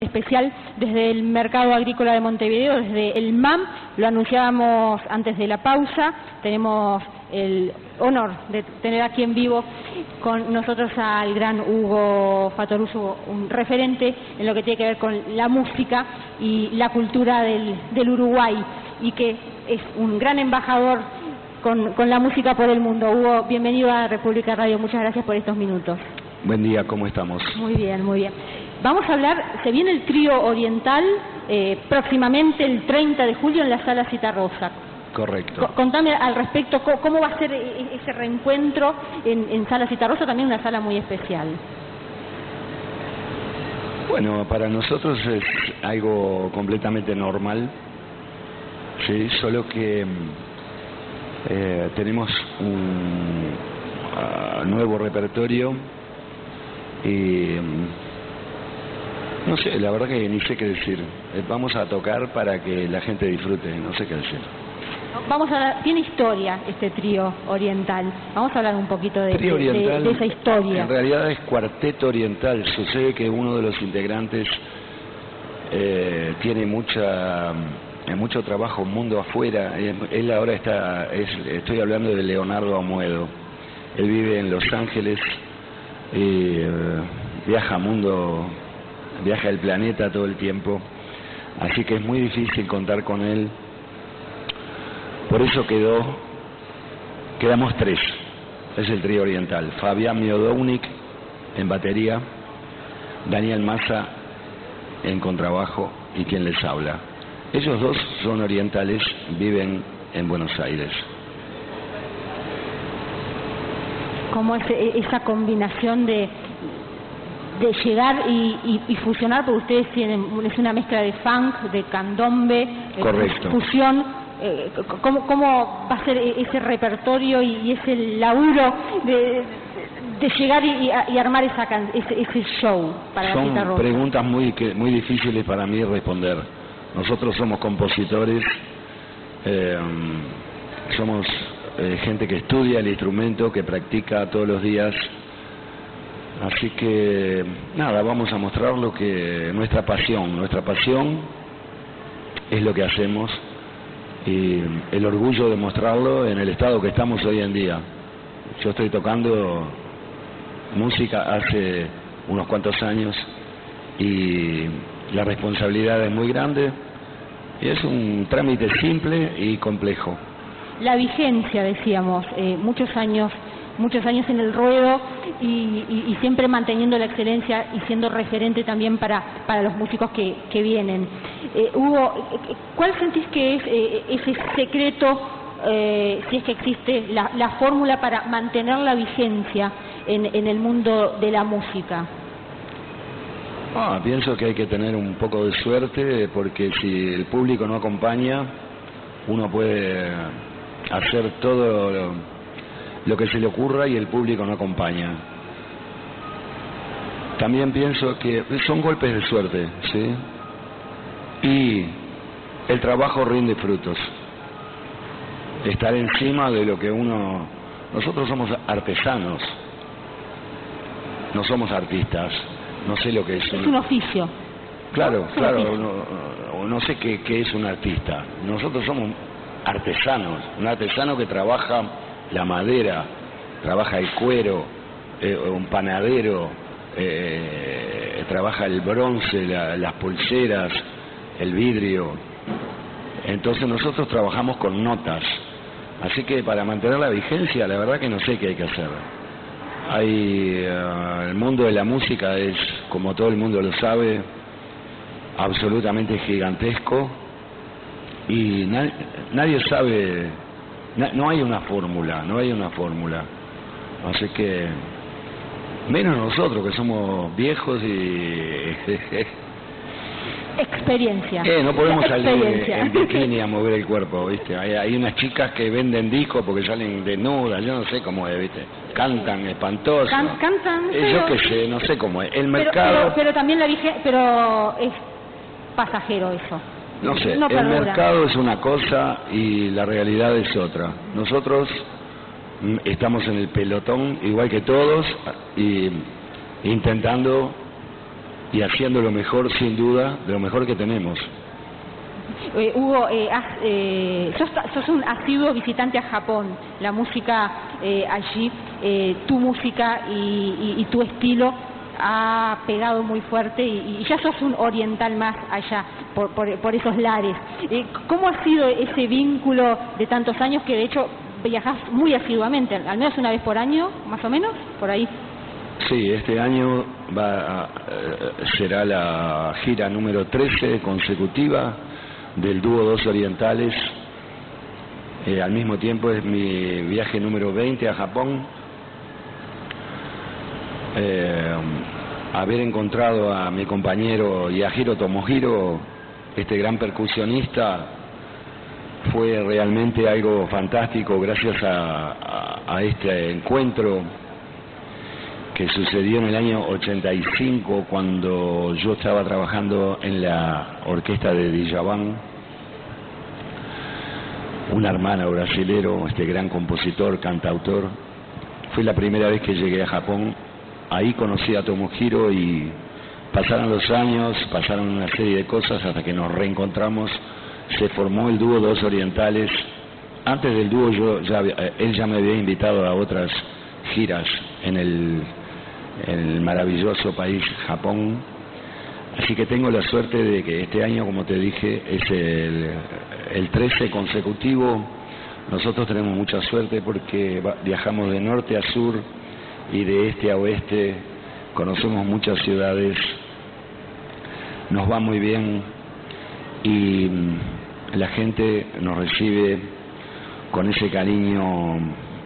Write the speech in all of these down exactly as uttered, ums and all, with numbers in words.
especial desde el Mercado Agrícola de Montevideo, desde el M A M, lo anunciábamos antes de la pausa. Tenemos el honor de tener aquí en vivo con nosotros al gran Hugo Fattoruso, un referente en lo que tiene que ver con la música y la cultura del, del Uruguay, y que es un gran embajador con, con la música por el mundo. Hugo, bienvenido a República Radio, muchas gracias por estos minutos. Buen día, ¿cómo estamos? Muy bien, muy bien. Vamos a hablar, se viene el trío oriental eh, próximamente el treinta de julio en la Sala Citarrosa. Correcto. C contame al respecto, ¿cómo, cómo va a ser ese reencuentro en, en Sala Citarrosa, también una sala muy especial? Bueno, para nosotros es algo completamente normal, sí, solo que eh, tenemos un uh, nuevo repertorio y no sé, la verdad que ni sé qué decir. Vamos a tocar para que la gente disfrute, no sé qué decir. Vamos a hablar, tiene historia este trío oriental. Vamos a hablar un poquito de, trío de, oriental, de, de esa historia. En realidad es cuarteto oriental. Sucede que uno de los integrantes eh, tiene mucha mucho trabajo mundo afuera. Él ahora está, es, estoy hablando de Leonardo Amuedo. Él vive en Los Ángeles y eh, viaja mundo, viaja el planeta todo el tiempo. Así que es muy difícil contar con él. Por eso quedó, quedamos tres, es el trío oriental. Fabián Miodownik en batería, Daniel Massa en contrabajo y quien les habla. Ellos dos son orientales, viven en Buenos Aires. ¿Cómo es esa combinación de, de llegar y, y, y fusionar? Porque ustedes tienen, es una mezcla de funk, de candombe, correcto, fusión. Eh, ¿cómo, ¿Cómo va a ser ese repertorio y, y ese laburo de, de llegar y, y armar esa can, ese, ese show para Son la Cita Rosa? Preguntas muy, que, muy difíciles para mí responder. Nosotros somos compositores, eh, somos eh, gente que estudia el instrumento, que practica todos los días. Así que, nada, vamos a mostrar lo que nuestra pasión, nuestra pasión es lo que hacemos. Y el orgullo de mostrarlo en el estado que estamos hoy en día. Yo estoy tocando música hace unos cuantos años y la responsabilidad es muy grande y es un trámite simple y complejo. La vigencia, decíamos, eh, muchos años muchos años en el ruedo y, y, y siempre manteniendo la excelencia y siendo referente también para, para los músicos que, que vienen. Eh, Hugo, ¿cuál sentís que es eh, ese secreto, eh, si es que existe, la, la fórmula para mantener la vigencia en, en el mundo de la música? Ah, pienso que hay que tener un poco de suerte, porque si el público no acompaña, uno puede hacer todo lo, lo que se le ocurra y el público no acompaña. También pienso que son golpes de suerte, ¿sí? Y el trabajo rinde frutos. Estar encima de lo que uno... Nosotros somos artesanos, no somos artistas. No sé lo que es. Es un, un oficio. Claro, ¿no? claro. No, no sé qué, qué es un artista. Nosotros somos artesanos. Un artesano que trabaja la madera, trabaja el cuero, eh, un panadero, eh, trabaja el bronce, la, las pulseras, el vidrio. Entonces nosotros trabajamos con notas. Así que para mantener la vigencia, la verdad que no sé qué hay que hacer. Hay, uh, el mundo de la música es, como todo el mundo lo sabe, absolutamente gigantesco y na nadie sabe, na no hay una fórmula, no hay una fórmula. Así que, menos nosotros que somos viejos y... Experiencia. Eh, no podemos salir en bikini a mover el cuerpo, ¿viste? Hay, hay unas chicas que venden discos porque salen desnudas, yo no sé cómo es, ¿viste? Cantan espantoso. Can, cantan. Eh, yo qué sé, no sé cómo es. El mercado. Pero, pero, pero también la vigencia, pero es pasajero eso. No sé, no el mercado es una cosa y la realidad es otra. Nosotros estamos en el pelotón igual que todos y intentando y haciendo lo mejor, sin duda, de lo mejor que tenemos. Eh, Hugo, eh, has, eh, sos, sos un asiduo visitante a Japón. La música eh, allí, eh, tu música y, y, y tu estilo ha pegado muy fuerte y, y ya sos un oriental más allá, por, por, por esos lares. Eh, ¿Cómo ha sido ese vínculo de tantos años que de hecho viajás muy asiduamente, al menos una vez por año, más o menos, por ahí? Sí, este año va a, eh, será la gira número trece consecutiva del dúo Dos Orientales. Eh, al mismo tiempo es mi viaje número veinte a Japón. Eh, haber encontrado a mi compañero Yahiro Tomohiro, este gran percusionista, fue realmente algo fantástico gracias a, a, a este encuentro que sucedió en el año ochenta y cinco, cuando yo estaba trabajando en la orquesta de Djavan, un hermano brasilero, este gran compositor, cantautor. Fue la primera vez que llegué a Japón. Ahí conocí a Tomohiro y pasaron los años, pasaron una serie de cosas hasta que nos reencontramos. Se formó el dúo Dos Orientales. Antes del dúo yo ya, él ya me había invitado a otras giras en el, en el maravilloso país Japón. Así que tengo la suerte de que este año, como te dije, es el, el trece consecutivo. Nosotros tenemos mucha suerte porque viajamos de norte a sur y de este a oeste, conocemos muchas ciudades, nos va muy bien y la gente nos recibe con ese cariño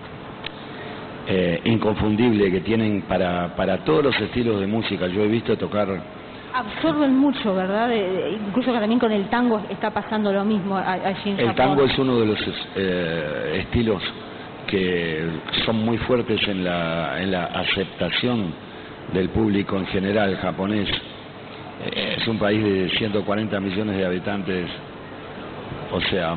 eh, inconfundible que tienen para, para todos los estilos de música. Yo he visto tocar... Absorben mucho, ¿verdad? Eh, incluso que también con el tango está pasando lo mismo allí en El Japón. tango es uno de los eh, estilos que son muy fuertes en la, en la aceptación del público en general japonés. Eh, es un país de ciento cuarenta millones de habitantes, o sea,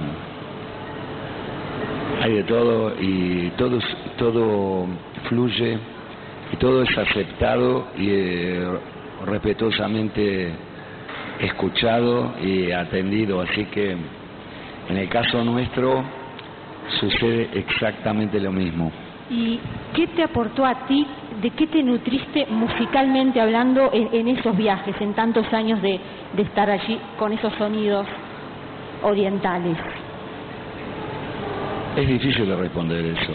hay de todo y todo, todo fluye y todo es aceptado y eh, respetuosamente escuchado y atendido, así que en el caso nuestro sucede exactamente lo mismo. ¿Y qué te aportó a ti, de qué te nutriste musicalmente hablando en, en esos viajes, en tantos años de, de estar allí con esos sonidos orientales? Es difícil de responder eso.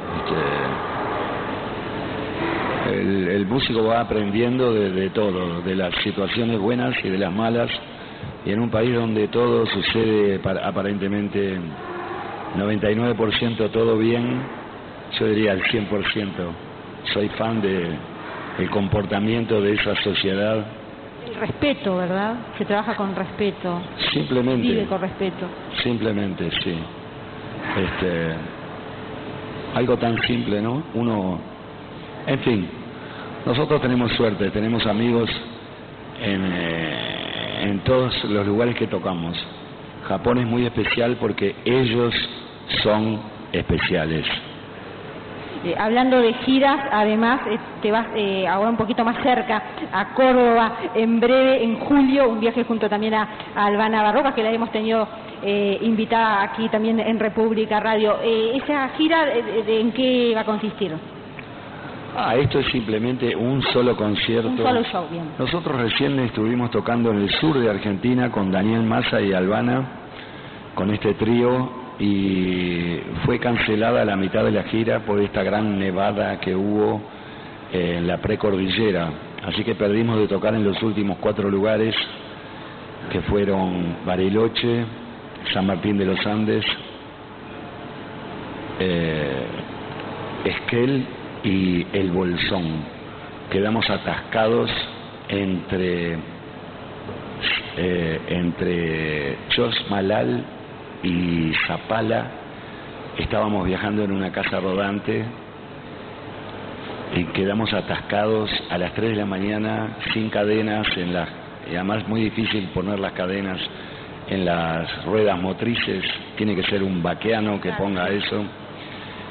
Este, el, el músico va aprendiendo de, de todo, de las situaciones buenas y de las malas, y en un país donde todo sucede para, aparentemente noventa y nueve por ciento todo bien, yo diría el cien por ciento. Soy fan de el comportamiento de esa sociedad. El respeto, ¿verdad? Se trabaja con respeto. Simplemente. Vive con respeto. Simplemente, sí. Este, algo tan simple, ¿no? Uno, en fin, nosotros tenemos suerte, tenemos amigos en, eh, en todos los lugares que tocamos. Japón es muy especial porque ellos son especiales. Eh, hablando de giras, además eh, te vas eh, ahora un poquito más cerca a Córdoba, en breve, en julio, un viaje junto también a, a Albana Barroca, que la hemos tenido eh, invitada aquí también en República Radio. Eh, ¿Esa gira de, de, en qué va a consistir? Ah, esto es simplemente un solo concierto. Un solo show, bien. Nosotros recién estuvimos tocando en el sur de Argentina con Daniel Massa y Albana, con este trío, y fue cancelada la mitad de la gira por esta gran nevada que hubo en la precordillera, así que perdimos de tocar en los últimos cuatro lugares, que fueron Bariloche, San Martín de los Andes, eh, Esquel y El Bolsón. Quedamos atascados entre eh, entre Chosmalal y Zapala. Estábamos viajando en una casa rodante y quedamos atascados a las tres de la mañana sin cadenas en las, y además muy difícil poner las cadenas en las ruedas motrices, tiene que ser un vaqueano que ponga eso.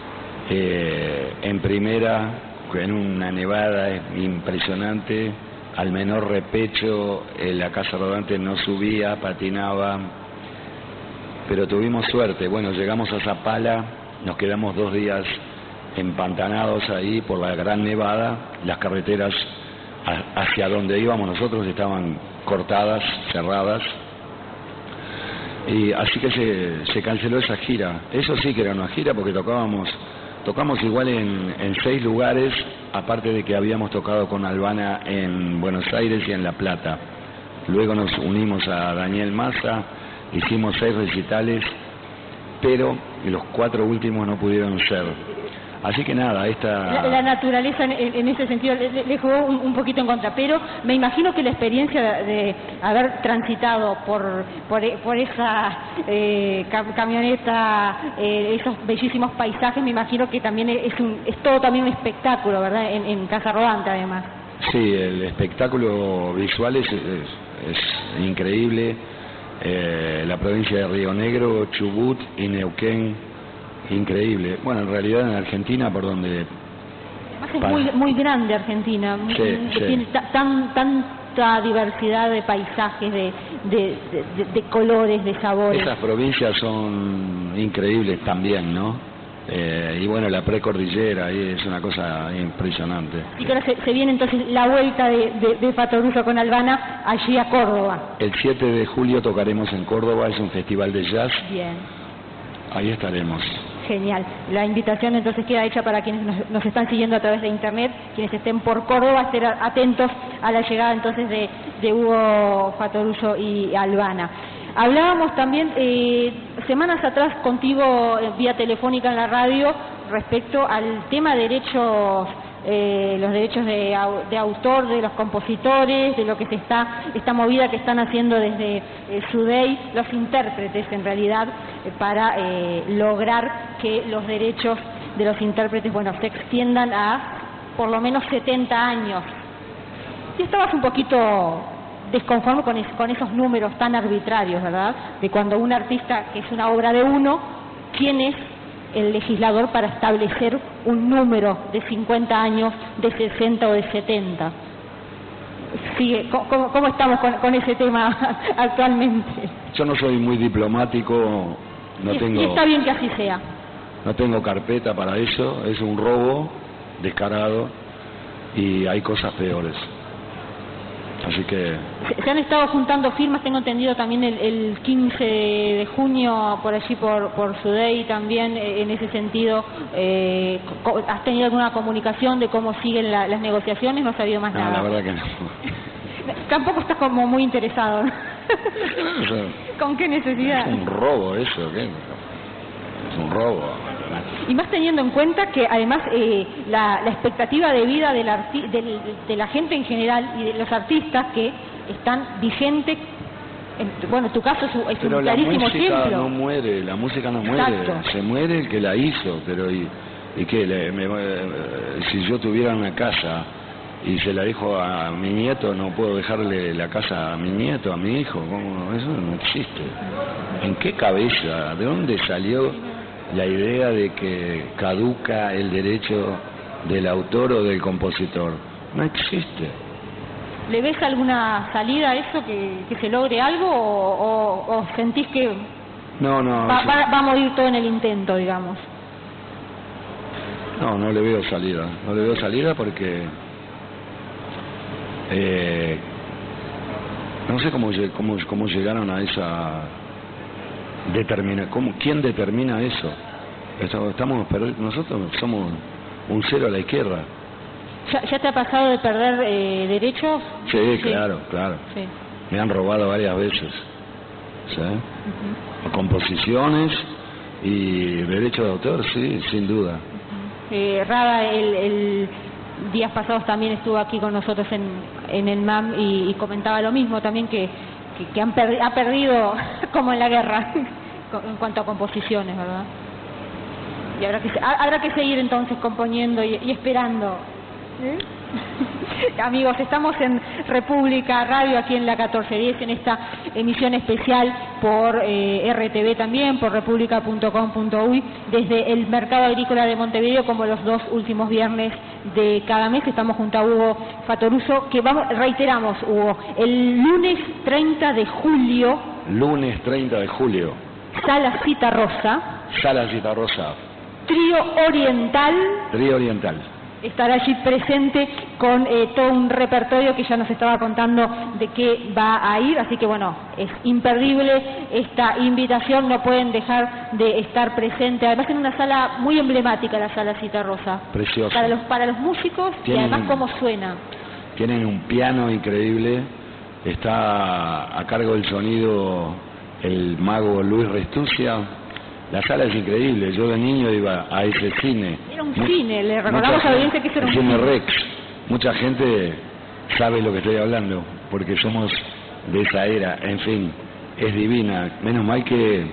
Eh, en primera, en una nevada impresionante, al menor repecho, eh, la casa rodante no subía, patinaba, pero tuvimos suerte. Bueno, llegamos a Zapala, nos quedamos dos días empantanados ahí por la gran nevada, las carreteras a, hacia donde íbamos nosotros estaban cortadas, cerradas, y así que se, se canceló esa gira. Eso sí que era una gira porque tocábamos tocamos igual en, en seis lugares, aparte de que habíamos tocado con Albana en Buenos Aires y en La Plata. Luego nos unimos a Daniel Massa, hicimos seis recitales, pero los cuatro últimos no pudieron ser. Así que nada, esta... La, la naturaleza en, en ese sentido le, le jugó un, un poquito en contra, pero me imagino que la experiencia de, de haber transitado por por, por esa eh, cam, camioneta, eh, esos bellísimos paisajes, me imagino que también es, un, es todo también un espectáculo, ¿verdad? En, en Casa Rodante, además. Sí, el espectáculo visual es, es, es increíble. Eh, la provincia de Río Negro, Chubut y Neuquén, increíble. Bueno, en realidad en Argentina, por donde... Además es para... muy, muy grande Argentina, sí, que sí. Tiene tan, tanta diversidad de paisajes, de, de, de, de colores, de sabores. Esas provincias son increíbles también, ¿no? Eh, y bueno, la precordillera ahí es una cosa impresionante. Y que ahora se, se viene entonces la vuelta de, de, de Fatoruso con Albana allí a Córdoba. El siete de julio tocaremos en Córdoba, es un festival de jazz. Bien. Ahí estaremos. Genial. La invitación entonces queda hecha para quienes nos, nos están siguiendo a través de internet, quienes estén por Córdoba, estén atentos a la llegada entonces de, de Hugo Fatoruso y Albana. Hablábamos también eh, semanas atrás contigo eh, vía telefónica en la radio respecto al tema de derechos, eh, los derechos de, de autor de los compositores, de lo que se está, esta movida que están haciendo desde eh, Sudey, los intérpretes en realidad, eh, para eh, lograr que los derechos de los intérpretes, bueno, se extiendan a por lo menos setenta años. Y estabas un poquito desconforme con, es, con esos números tan arbitrarios, ¿verdad? De cuando un artista, que es una obra de uno, ¿quién es el legislador para establecer un número de cincuenta años, de sesenta o de setenta? Sigue, ¿cómo, cómo estamos con, con ese tema actualmente? Yo no soy muy diplomático, no y, tengo... Y está bien que así sea. No tengo carpeta para eso, es un robo descarado y hay cosas peores. Así que... Se, se han estado juntando firmas, tengo entendido también el, el quince de junio, por allí por, por Sudey también, en ese sentido. Eh, ¿Has tenido alguna comunicación de cómo siguen la, las negociaciones? No has sabido más no, nada. No, la verdad que no. Tampoco estás como muy interesado, ¿no? O sea, ¿con qué necesidad? Es un robo eso, ¿qué? Es un robo. Y más teniendo en cuenta que además eh, la, la expectativa de vida del arti del, de la gente en general y de los artistas que están vigentes, en, bueno, en tu caso es, es pero un clarísimo ejemplo. Pero la música no muere, la música no muere, Exacto. Se muere el que la hizo, pero y, y que le, me, si yo tuviera una casa y se la dejo a mi nieto, no puedo dejarle la casa a mi nieto, a mi hijo, ¿cómo? Eso no existe. ¿En qué cabeza? ¿De dónde salió la idea de que caduca el derecho del autor o del compositor? No existe. ¿Le ves alguna salida a eso, que, que se logre algo, o, o, o sentís que no, no, va, sí. va, va a morir todo en el intento, digamos? No, no le veo salida. No le veo salida porque eh, no sé cómo, cómo, cómo llegaron a esa determina, ¿cómo, ¿quién determina eso? Estamos, nosotros somos un cero a la izquierda. ¿Ya, ya te ha pasado de perder eh, derechos? Sí, sí, claro, claro. Sí. Me han robado varias veces, ¿sí? Uh-huh. Composiciones y derechos de autor, sí, sin duda. Uh-huh. eh, Rada, el, el días pasados también estuvo aquí con nosotros en, en el M A M y, y comentaba lo mismo también, que que, que han perdi ha perdido como en la guerra en cuanto a composiciones, ¿verdad? Y habrá que, habrá que seguir entonces componiendo y, y esperando ¿Eh? Amigos, estamos en República Radio, aquí en la catorce diez, en esta emisión especial por eh, R T V también, por república punto com punto uy, desde el Mercado Agrícola de Montevideo, como los dos últimos viernes de cada mes. Estamos junto a Hugo Fattoruso, que vamos, reiteramos, Hugo, el lunes treinta de julio. Lunes treinta de julio. Sala Citarrosa. Sala Citarrosa. Trío Oriental. Trío Oriental. Estará allí presente con eh, todo un repertorio que ya nos estaba contando de qué va a ir, así que bueno, es imperdible esta invitación, no pueden dejar de estar presentes, además en una sala muy emblemática, la Sala Citarrosa. Preciosa. Para los, para los músicos tienen, y además cómo suena. Tienen un piano increíble, está a cargo del sonido el mago Luis Restucia. La sala es increíble, yo de niño iba a ese cine. Era un cine, le recordamos a la audiencia que eso era un cine. cine Rex. Mucha gente sabe lo que estoy hablando, porque somos de esa era, en fin, es divina. Menos mal que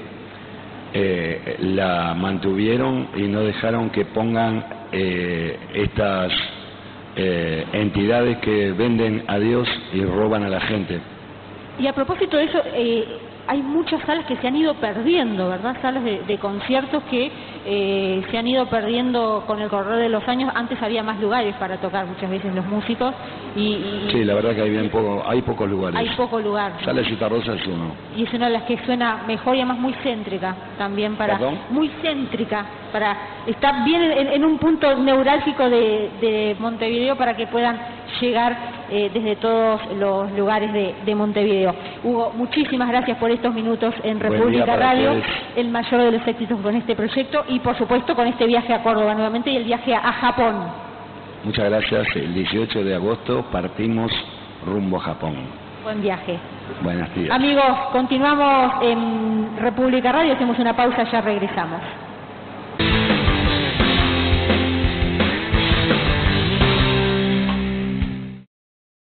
eh, la mantuvieron y no dejaron que pongan eh, estas eh, entidades que venden a Dios y roban a la gente. Y a propósito de eso, eh, hay muchas salas que se han ido perdiendo, ¿verdad? Salas de, de conciertos que eh, se han ido perdiendo con el correr de los años. Antes había más lugares para tocar muchas veces los músicos. Y, y sí, la verdad que hay bien poco, hay pocos lugares. Hay poco lugar. Sala Citarrosa es uno. Y es una de las que suena mejor y además muy céntrica también para. ¿Perdón? Muy céntrica para estar bien en, en un punto neurálgico de, de Montevideo para que puedan llegar eh, desde todos los lugares de, de Montevideo. Hugo, muchísimas gracias por estos minutos en República Radio, ustedes. El mayor de los éxitos con este proyecto y por supuesto con este viaje a Córdoba nuevamente y el viaje a Japón. Muchas gracias. El dieciocho de agosto partimos rumbo a Japón. Buen viaje. Buenos días. Amigos, continuamos en República Radio, hacemos una pausa, ya regresamos.